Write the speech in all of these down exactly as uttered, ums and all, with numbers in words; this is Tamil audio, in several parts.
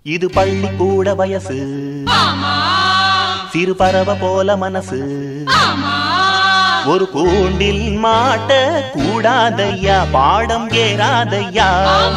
இது பள்ளிக்கூட வயசு, சிறு பறவை போல மனசு. ஒரு கூண்டில் மாட்ட கூடாதையா, பாடம் ஏறாதையா.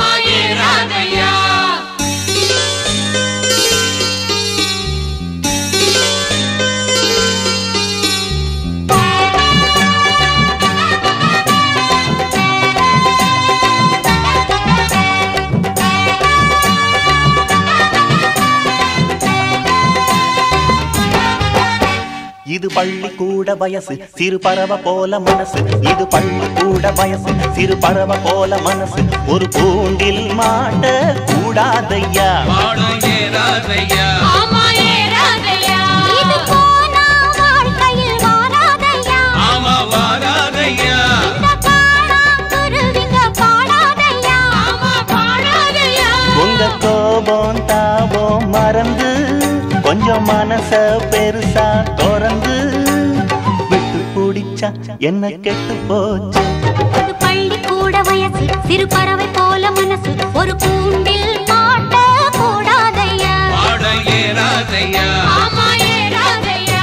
இது பள்ளிக்கூட வயசு, சிறு பறவை போல மனசு. இது பள்ளிக்கூட வயசு, சிறு பறவை போல மனசு. ஒரு கூண்டில் மாட்ட கூடாதையா, பாடம் ஏறாதையா. இது போனா வாழ்க்கையில் வாராதையா. ஆமா வாராதையா. இந்த காணாங்குருவிங்க பாடாதையா. ஆமா பாடாதையா. உங்க கோபம் தாபம் மறந்து கொஞ்சம் மனச பெருசா திறந்து விட்டு பிடிச்சா என்ன கெட்டு போச்சு. இது பள்ளிக்கூட வயசு, சிறு பறவை போல மனசு. ஒரு கூண்டில் மாட்ட கூடாதையா, பாடம் ஏறாதையா. ஆமா ஏறாதையா.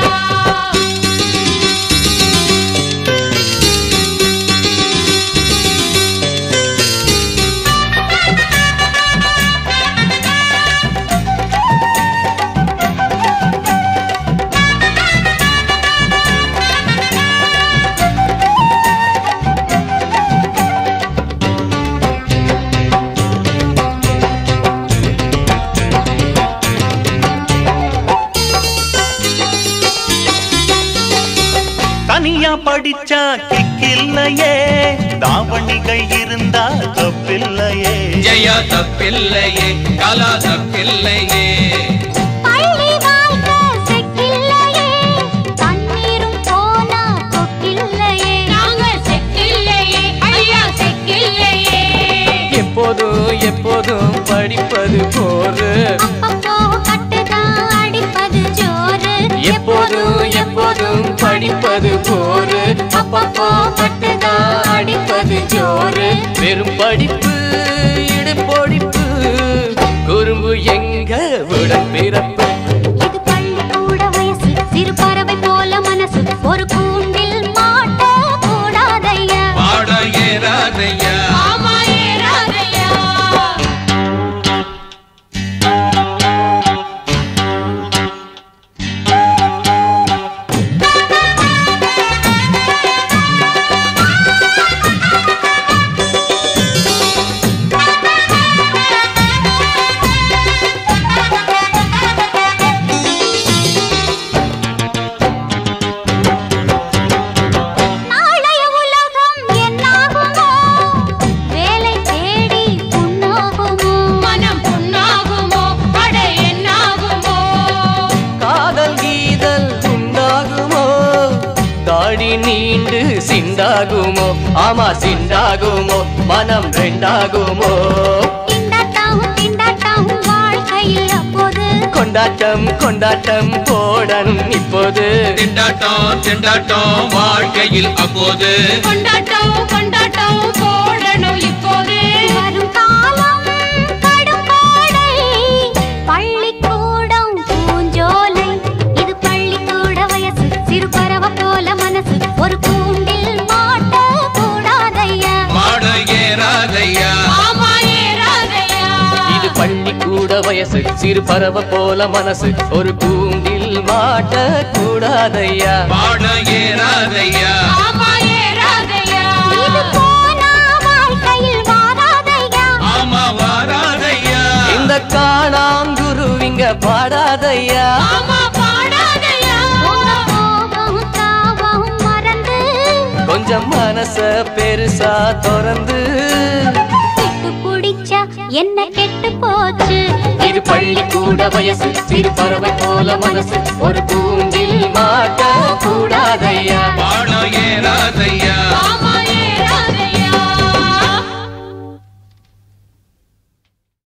தனியா படிச்சா கிக்கில்லையே, தாவணிகை இருந்தா தப்பில்லையே. ஜெயா தப்பில்லையே, கலா தப்பில்லையே. பள்ளி வாழ்க்கை செக்கில்லையே, தண்ணீரும் போனா கொக்கில்லையே. நாங்க செக்கில்லையே, ஐயா செக்கில்லையே. எப்போதும் எப்போதும் படிப்பது போரு, அப்பப்போ கட்டுதான் அடிப்பது ஜோறு. எப்போதும் எப்போதும் படிப்பது போரு, அப்பப்போ கட்டுதான் அடிப்பது ஜோரு. வெறும் படிப்பு இடுபொடிப்பு, குறும்பு எங்க உடன் பிறப்பு. இது பள்ளிக்கூட வயசு, சிறு பறவை போல மனசு. ஒரு கூண்டில் மாட்ட கூடாதையா, பாடம் ஏறாதையா. ஆமா ஏறாதையா. நாளைய உலகம் என்னாகுமோ, வேலை தேடி புண்ணாகுமோ, மனம் புண்ணாகுமோ, அட என்னாகுமோ. காதல் கீதல் உண்டாகுமோ, தாடி நீண்டு சிண்டாகுமோ, ஆமா சிண்டாகுமோ, மனம் ரெண்டாகுமோ. திண்டாட்டாவும் திண்டாட்டாவும் வாழ்க்கையில் அப்போது. கொண்டாட்டம் கொண்டாட்டம் போடணும் இப்போது. திண்டாட்டம் திண்டாட்டம் வாழ்க்கையில் அப்போது. கொண்டாட்டம் கொண்டாட்டம் போடணும் இப்போது. வரும் காலம் கடும் கோடை, பள்ளிக்கூடம் பூஞ்சோலை. இது பள்ளிக்கூட வயசு, சிறு பறவை போல மனசு. ஒரு கூண்டில் மாட்ட கூடாதையா, பாடம் ஏறாதையா. ஆமா ஏறாதையா. இது பள்ளிக்கூட வயசு, சிறு பறவை போல மனசு. ஒரு கூண்டில் மாட்ட கூடாதையா, பாடம் ஏறாதையா. ஆமா ஏறாதையா. இது போனா வாழ்க்கையில் வாராதையா, ஆமா வாராதையா. இந்த காணாங்குருவிங்க பாடாதையா. ஆமா பாடாதையா. உங்க கோபம் தாபம் மறந்து கொஞ்சம் மனச பெருசா திறந்து கெட்டு பிடிச்சா என்ன கெட்டு போச்சு. இது பள்ளிக்கூட வயசு, சிறு பறவை போல மனசு. ஒரு கூண்டில் மாட்ட கூடாதையா, பாடம் ஏறாதையா. ஆமா